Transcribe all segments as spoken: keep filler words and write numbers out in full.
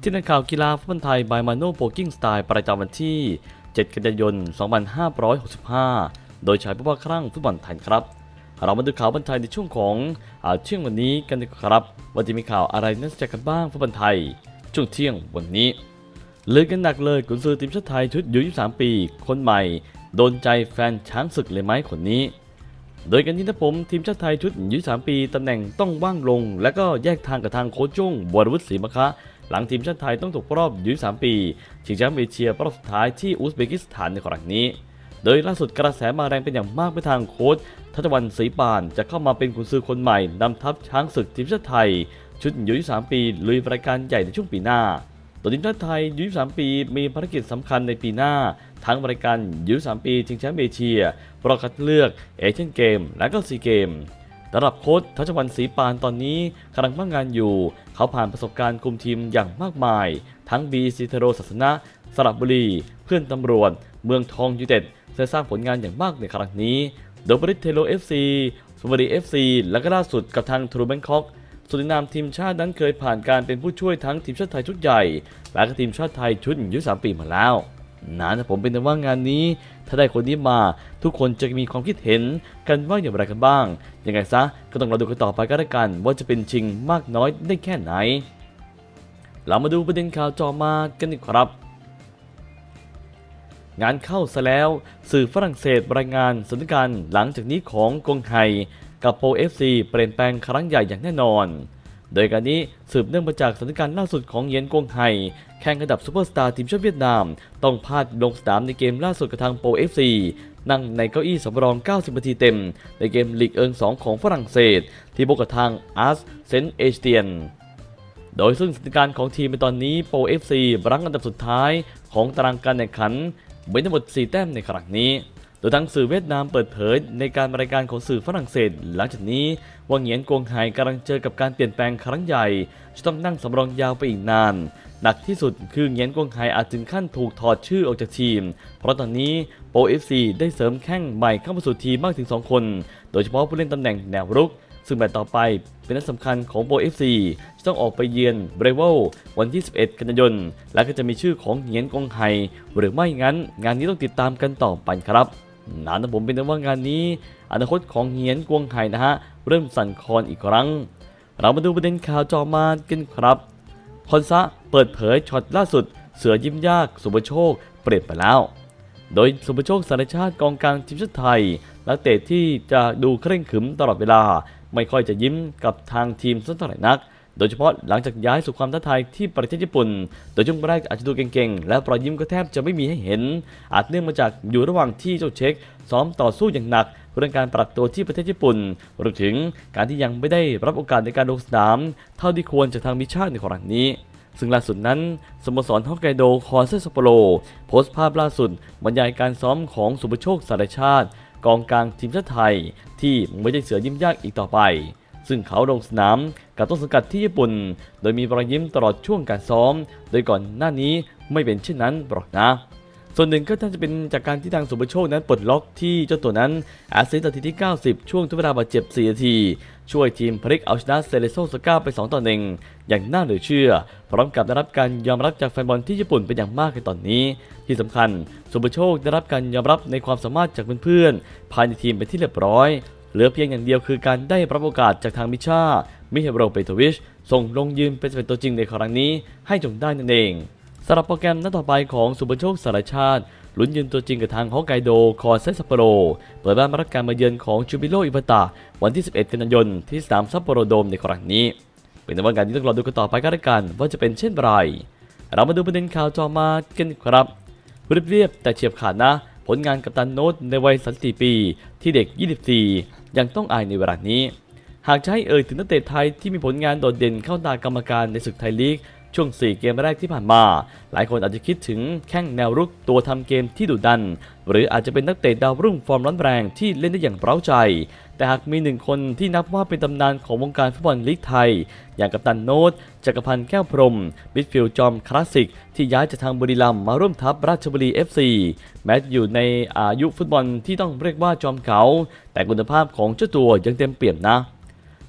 ที่นักข่าวกีฬาฟุตบอลไทยบายมาโน่โปกิ้งสไตล์ประจำวันที่เจ็ดกันยายนสองพันห้าร้อยหกสิบห้าโดยชายผู้ว่าคลั่งฟุตบอลไทยครับเรามาดูข่าวฟุตบอลไทยในช่วงของเที่ยงวันนี้กันดีกว่าครับว่าจะมีข่าวอะไรน่าสนใจกันบ้างฟุตบอลไทยช่วงเที่ยงวันนี้เลือกันหนักเลยกุนซือทีมชาติไทยชุดอายุยี่สิบสามปีคนใหม่โดนใจแฟนช้างศึกเลยไหมคนนี้โดยกันที่นะผมทีมชาติไทยชุดอายุยี่สิบสามปีตำแหน่งต้องว่างลงและก็แยกทางกับทางโค้ชจุ้งวรวุฒิศรีมะคะหลังทีมชาติไทยต้องตกรอบยี่สิบสามปีชิงแชมป์เอเชียรอบสุดท้ายที่อุซเบกิสถานในครั้งนี้โดยล่าสุดกระแสมาแรงเป็นอย่างมากไปทางโค้ชทัศวรรณศรีปานจะเข้ามาเป็นกุนซือคนใหม่นำทัพช้างศึกทีมชาติไทยชุดอายุยี่สิบสามปีลุยรายการใหญ่ในช่วงปีหน้าโดยทีมชาติไทยอายุยี่สิบสามปีมีภารกิจสำคัญในปีหน้าทั้งรายการอายุยี่สิบสามปีชิงแชมป์เอเชียรอบคัดเลือกเอเชียนเกมและก็ซีเกมสำหรับโค้ชทัศวรรณศรีปานตอนนี้กำลังพักงานอยู่เขาผ่านประสบการณ์คุมทีมอย่างมากมายทั้งบีซีเทโรศาสนะสระบุรีเพื่อนตำรวจเมืองทองยูไนเต็ดได้สร้างผลงานอย่างมากในครั้งนี้โดยบริเทโล เอฟ ซี สุวรรณ เอฟ ซี และก็ล่าสุดกับทางทรูแบงคอกส่วนในนามทีมชาตินั้นเคยผ่านการเป็นผู้ช่วยทั้งทีมชาติไทยชุดใหญ่และก็ทีมชาติไทยชุดอายุสามปีมาแล้วนะแต่ผมเป็นแต่ว่างานนี้ถ้าได้คนนี้มาทุกคนจะมีความคิดเห็นกันว่าอย่างไรกันบ้างยังไงซะก็ต้องรอดูกันต่อไปก็แล้วกันว่าจะเป็นจริงมากน้อยได้แค่ไหนเรามาดูประเด็นข่าวต่อมากันดีครับงานเข้าซะแล้วสื่อฝรั่งเศสรายงานสถานการณ์หลังจากนี้ของกงไฮกับโป เอฟ ซี เปลี่ยนแปลงครั้งใหญ่อย่างแน่นอนโดยการนี้สืบเนื่องมาจากสถานการณ์ล่าสุดของเหยียนกงไฮแข่งระดับซูเปอร์สตาร์ทีมชาติเวียดนามต้องพลาดลงสนามในเกมล่าสุดกับทางโป เอฟ ซี นั่งในเก้าอี้สำรองเก้าสิบนาทีเต็มในเกมลีกเอิงสองของฝรั่งเศสที่พบกับทางอาร์เซนต์เอเชียนโดยซึ่งสถานการณ์ของทีมในตอนนี้โป เอฟ ซี รั้งอันดับสุดท้ายของตารางการแข่งขันมีทั้งหมดสี่แต้มในครั้งนี้โดยทางสื่อเวียดนามเปิดเผยในการรายการของสื่อฝรั่งเศสหลังจากนี้ว่าเหงียนกงไฮกำลังเจอกับการเปลี่ยนแปลงครั้งใหญ่จะต้องนั่งสำรองยาวไปอีกนานหนักที่สุดคือเหงียนกงไฮอาจถึงขั้นถูกถอดชื่อออกจากทีมเพราะตอนนี้โป เอฟ ซี ได้เสริมแข้งใหม่เข้ามาสู่ทีมมากถึงสองคนโดยเฉพาะผู้เล่นตำแหน่งแนวรุกซึ่งแมตช์ต่อไปเป็นนัดสำคัญของโป เอฟ ซี จะต้องออกไปเยือนเบรเวลวันที่สิบเอ็ดกันยายนและก็จะมีชื่อของเหงียนกงไฮหรือไม่งั้นงานนี้ต้องติดตามกันต่อไปครับนั่นผมเป็นว่างานนี้อนาคตของเหงียนกงไฮนะฮะเริ่มสั่นคลอนอีกครั้งเรามาดูประเด็นข่าวจอมากันครับคอนซะเปิดเผยช็อตล่าสุดเสือยิ้มยากสุภโชคเปลี่ยนไปแล้วโดยสุภโชคสารชาติกองกลางทีมชาติไทยนักเตะที่จะดูเคร่งขรึมตลอดเวลาไม่ค่อยจะยิ้มกับทางทีมสักเท่าไหร่นักโดยเฉพาะหลังจากย้ายสู่ความท้าทายที่ประเทศญี่ปุ่นโดยช่วงแรกอาจจะดูเก่งๆและรอยยิ้มก็แทบจะไม่มีให้เห็นอาจเนื่องมาจากอยู่ระหว่างที่เจ้าเช็คซ้อมต่อสู้อย่างหนักเรื่องการปรับตัวที่ประเทศญี่ปุ่นรวมถึงการที่ยังไม่ได้รับโอกาสในการลงสนามเท่าที่ควรจากทางมิชาในครั้งนี้ซึ่งล่าสุดนั้นสโมสรฮอกไกโดคอนเซซัปโปโรโพสต์ภาพล่าสุดบรรยายการซ้อมของสุภโชคสารชาติกองกลางทีมชาติไทยที่ไม่ได้เสือยิ้มยากอีกต่อไปซึ่งเขาลงสนามกับต้นสังกัดที่ญี่ปุ่นโดยมีรอยยิ้มตลอดช่วงการซ้อมโดยก่อนหน้านี้ไม่เป็นเช่นนั้นหรอกนะส่วนหนึ่งก็น่าจะเป็นจากการที่ทางสุภโชคนั้นปลดล็อกที่เจ้าตัวนั้นอาศัยนาทีที่เก้าสิบช่วงทดเวลาบาดเจ็บสี่นาทีช่วยทีมพลิกเอาชนะเซเลโซสก้าไปสองต่อหนึ่งอย่างน่าเหลือเชื่อพร้อมกับได้รับการยอมรับจากแฟนบอลที่ญี่ปุ่นเป็นอย่างมากในตอนนี้ที่สำคัญสุภโชคได้รับการยอมรับในความสามารถจากเพื่อนๆภายในทีมเป็นที่เรียบร้อยเหลือเพียงอย่างเดียวคือการได้รับโอกาสจากทางมิชามิเฮโรเปโตวิชส่งลงยืนเป็นตัวจริงในครั้งนี้ให้จงได้นั่นเองสำหรับโปรแกรมนัดต่อไปของสุภโชคสารชาติลุ้นยืนตัวจริงกับทางฮอกไกโดคอนเซซัปโปโรเปิดบ้านรับการมาเยือนของจูบิโรอิบาตะวันที่สิบเอ็ดกันยายนที่สนามซัปโปโรโดมในครั้งนี้เป็นว่างานที่ต้องรอดูกันต่อไปก็แล้วกันว่าจะเป็นเช่นไรเรามาดูประเด็นข่าวต่อมากันครับเรียบๆแต่เฉียบขาดนะผลงานกัปตันโน้ตในวัยสามสิบสี่ปีที่เด็กยี่สิบสี่ยังต้องอายในเวลานี้หากจะให้เอ่ยถึงนักเตะไทยที่มีผลงานโดดเด่นเข้าตากรรมการในศึกไทยลีกช่วงสี่เกมแรกที่ผ่านมาหลายคนอาจจะคิดถึงแข้งแนวรุกตัวทำเกมที่ดุดันหรืออาจจะเป็นนักเตะดาวรุ่งฟอร์มร้อนแรงที่เล่นได้อย่างเร้าใจแต่หากมีหนึ่งคนที่นับว่าเป็นตำนานของวงการฟุตบอลลีกไทยอย่างกัปตันโน้ตจักรพันธ์แก้วพรหมมิดฟิลด์จอมคลาสสิกที่ย้ายจากทางบุรีรัมย์มาร่วมทัพราชบุรี เอฟ ซี แม้อยู่ในอายุฟุตบอลที่ต้องเรียกว่าจอมเก่าแต่คุณภาพของเจ้าตัวยังเต็มเปี่ยมนะ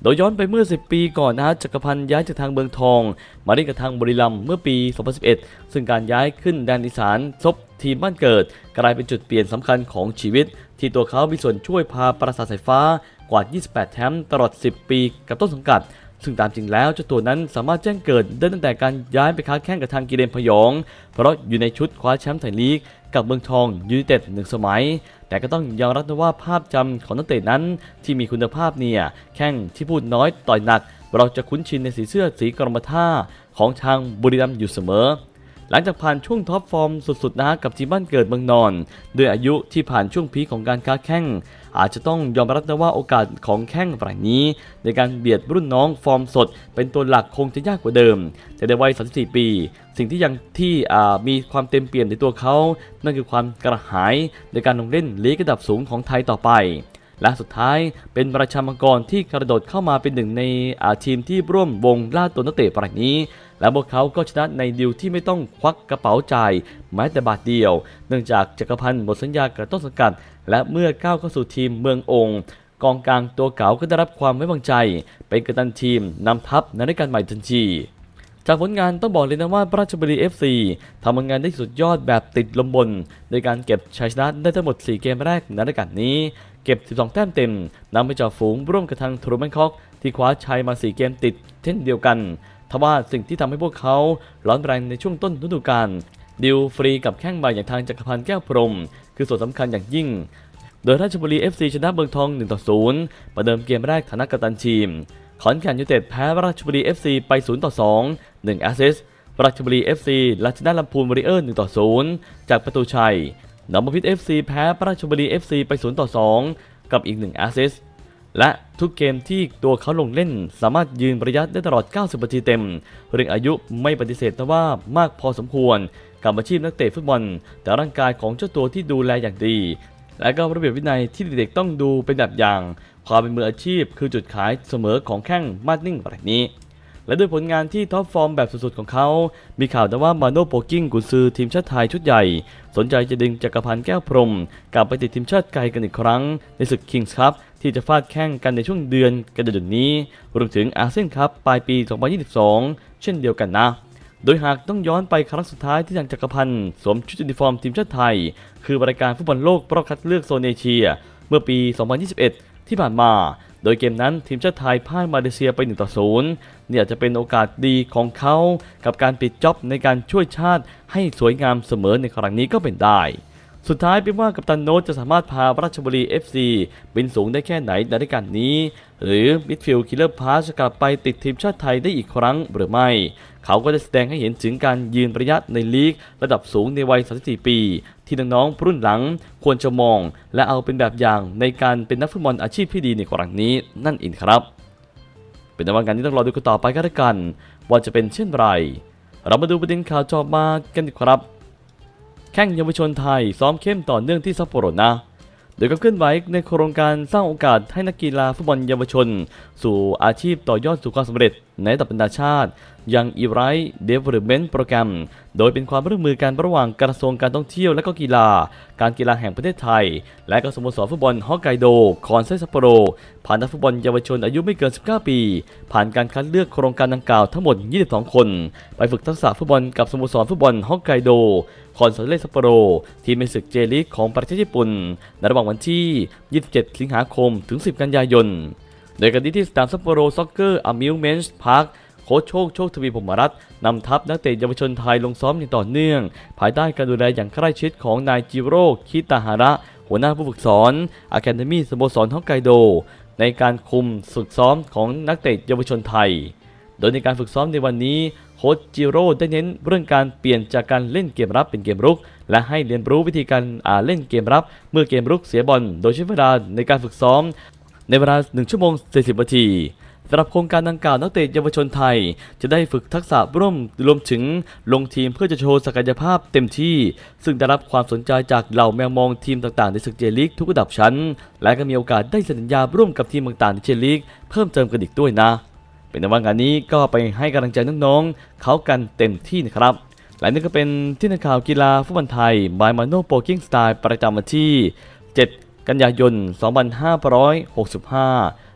โดยย้อนไปเมื่อสิบปีก่อนนะจักรพันธ์ย้ายจากทางเมืองทองมาเล่นกับทางบุรีรัมย์เมื่อปีสองพันสิบเอ็ดซึ่งการย้ายขึ้นแดนอีสานซบทีมบ้านเกิดกลายเป็นจุดเปลี่ยนสำคัญของชีวิตที่ตัวเขามีส่วนช่วยพาปราสาทสายฟ้ากวาดยี่สิบแปดแชมป์ตลอดสิบปีกับต้นสังกัดซึ่งตามจริงแล้วเจ้าตัวนั้นสามารถแจ้งเกิดได้ตั้งแต่การย้ายไปค้าแข่งกับทางกีเรนพยองเพราะอยู่ในชุดคว้าแชมป์ไทยลีกกับเมืองทองยูไนเต็ดหนึ่งสมัยแต่ก็ต้องยอมรับว่าภาพจำของนักเตะนั้นที่มีคุณภาพเนี่ยแข่งที่พูดน้อยต่อยหนักเราจะคุ้นชินในสีเสื้อสีกรมท่าของทางบุรีรัมย์อยู่เสมอหลังจากผ่านช่วงท็อปฟอร์มสุดๆนะกับทีมบ้านเกิดเมืองนอนด้วยอายุที่ผ่านช่วงพีคของการค้าแข่งอาจจะต้องยอมรับนะว่าโอกาสของแข้งรายนี้ในการเบียดรุ่นน้องฟอร์มสดเป็นตัวหลักคงจะยากกว่าเดิมแต่ในวัยสามสิบสี่ปีสิ่งที่ยังที่มีความเต็มเปี่ยมในตัวเขานั่นคือความกระหายในการลงเล่นลีกระดับสูงของไทยต่อไปและสุดท้ายเป็นราชามังกรที่กระโดดเข้ามาเป็นหนึ่งในทีมที่ร่วมวงล่าตัวนักเตะรายนี้และพวกเขาก็ชนะในดีลที่ไม่ต้องควักกระเป๋าจ่ายแม้แต่บาทเดียวเนื่องจากจักรพันธ์หมดสัญญากับต้นสังกัดและเมื่อก้าวเข้าสู่ทีมเมืององค์กองกลางตัวเก่าก็ได้รับความไว้วางใจเป็นกัปตันทีมนำทัพในรายการใหม่ทันทีจากผลงานต้องบอกเลยนะว่าราชบุรี เอฟ ซี ทำผลงานได้สุดยอดแบบติดลมบนโดยการเก็บชัยชนะได้ทั้งหมดสี่เกมแรกในรายการนี้เก็บสิบสองแต้มเต็มนำไปจ่อฝูงร่วมกับทางทรูแมนคอกที่คว้าชัยมาสี่เกมติดเช่นเดียวกันทว่าสิ่งที่ทำให้พวกเขาร้อนแรงในช่วงต้นฤดูกาลดิวฟรีกับแข้งใหม่อย่างทางจักรพันธ์แก้วพรหมคือส่วนสำคัญอย่างยิ่งโดยราชบุรี เอฟ ซี ชนะเมืองทอง หนึ่งต่อศูนย์ ประเดิมเกมแรกฐานะกัปตันทีมขอนแก่นยูไนเต็ดแพ้ราชบุรี เอฟ ซี ไป ศูนย์ต่อสอง หนึ่ง แอสซิสต์ราชบุรี เอฟ ซี และชนะลำพูนวอริเออร์ หนึ่งต่อศูนย์ จากประตูชัยหนองบัวพิตร เอฟ ซี แพ้ราชบุรี เอฟ ซี ไป ศูนย์ต่อสอง กับอีกหนึ่ง แอสซิสต์และทุกเกมที่ตัวเขาลงเล่นสามารถยืนระยะได้ตลอดเก้าสิบนาทีเต็มเรื่องอายุไม่ปฏิเสธแต่ว่ามากพอสมควรกับอาชีพนักเตะฟุตบอลแต่ร่างกายของเจ้าตัวที่ดูแลอย่างดีและก็ระเบียบวินัยที่เด็กๆต้องดูเป็นแบบอย่างความเป็นมืออาชีพคือจุดขายเสมอของแข้งมาดนิ่งแบบนี้และด้วยผลงานที่ท็อปฟอร์มแบบสุดๆของเขามีข่าวแต่ว่ามาโนโปกิ้งกุนซือทีมชาติไทยชุดใหญ่สนใจจะดึงจักรพันธ์แก้วพรหมกลับไปติดทีมชาติไกลกันอีกครั้งในศึกคิงส์คัพที่จะฟาดแข่งกันในช่วงเดือนกันยายนนี้รวมถึงอาเซียนคัพปลายปีสองพันยี่สิบสองเช่นเดียวกันนะโดยหากต้องย้อนไปครั้งสุดท้ายที่ทางจักรพันธ์สวมชุดยูนิฟอร์มทีมชาติไทยคือรายการฟุตบอลโลกรอบคัดเลือกโซนเอเชียเมื่อปีสองพันยี่สิบเอ็ดที่ผ่านมาโดยเกมนั้นทีมชาติไทยพ่ายมาเลเซียไป หนึ่งต่อศูนย์ เนี่ยจะเป็นโอกาสดีของเขากับการปิดจ็อบในการช่วยชาติให้สวยงามเสมอในครั้งนี้ก็เป็นได้สุดท้ายเป็นว่ากัปตันโน้ตจะสามารถพาราชบุรี เอฟ ซี บินสูงได้แค่ไหนในรายการนี้หรือมิดฟิลด์คิลเลอร์พาสจะกลับไปติดทีมชาติไทยได้อีกครั้งหรือไม่เขาก็จะแสดงให้เห็นถึงการยืนระยะในลีกระดับสูงในวัยสามสิบสี่ปีที่น้องๆรุ่นหลังควรจะมองและเอาเป็นแบบอย่างในการเป็นนักฟุตบอลอาชีพที่ดีในครั้งนี้นั่นเองครับเป็นวันการที่ต้องรอดูกันต่อไปกันละกันว่าจะเป็นเช่นไรเรามาดูประเด็นข่าวจอบมากันดีครับแข่งเยาวชนไทยซ้อมเข้มต่อเนื่องที่ซัปโปโรนะโดยการเคลื่อนไหวในโครงการสร้างโอกาสให้นักกีฬาฟุตบอลเยาวชนสู่อาชีพต่อยอดสู่ความสำเร็จในระดับนานาชาติยังอีไรท์เดเวลอปเมนต์โปรแกรมโดยเป็นความร่วมมือกันระหว่างกระทรวงการท่องเที่ยวและก็กีฬาการกีฬาแห่งประเทศไทยและก็สโมสรฟุตบอลฮอกไกโดคอนไซซัปโปโรผ่านนักฟุตบอลเยาวชนอายุไม่เกินสิบเก้าปีผ่านการคัดเลือกโครงการดังกล่าวทั้งหมดยี่สิบสองคนไปฝึกทักษะฟุตบอลกับสโมสรฟุตบอลฮอกไกโดคอนซาเลซัปโปโรทีมในศึกเจลีกของประเทศญี่ปุ่นในระหว่างวันที่ยี่สิบเจ็ดสิงหาคมถึงสิบกันยายนโดยการที่สนามซัปโปโรซ็อกเกอร์อมิวเมนต์พาร์คโค้ชโชคโชคทวีพรหมรัตน์นำทัพนักเตะเยาวชนไทยลงซ้อมอย่างต่อเนื่องภายใต้การดูแลอย่างใกล้ชิดของนายจิโร่คิตาฮาระหัวหน้าผู้ฝึกสอนอะคาเดมี่สโมสรฮอกไกโดในการคุมฝึกซ้อมของนักเตะเยาวชนไทยโดยในการฝึกซ้อมในวันนี้โค้ชจิโร่ได้เน้นเรื่องการเปลี่ยนจากการเล่นเกมรับเป็นเกมรุกและให้เรียนรู้วิธีการเล่นเกมรับเมื่อเกมรุกเสียบอลโดยใช้เวลาในการฝึกซ้อมในเวลาหนึ่งชั่วโมงสี่สิบนาทีสำหรับโครงการดังกล่าวนักเตะเยาวชนไทยจะได้ฝึกทักษะร่วมรวมถึงลงทีมเพื่อจะโชว์ศักยภาพเต็มที่ซึ่งได้รับความสนใจจากเหล่าแมวมองทีมต่างๆในศึกเจลีกทุกระดับชั้นและก็มีโอกาสได้สัญญาร่วมกับทีมต่างๆในเจลีกเพิ่มเติมกันอีกด้วยนะเป็นในวันงานนี้ก็ไปให้กำลังใจน้องๆเขากันเต็มที่นะครับและนี่ก็เป็นที่นักข่าวกีฬาฟุตบอลไทยบายมาโนโปกิ้งสไตล์ประจำวันที่เจ็ดกันยายนสองพันห้าร้อยหกสิบห้า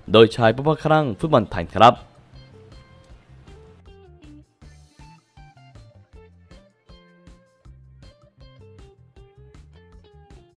โดยชายผู้บ้าคลั่งฟุตบอลไทยครับ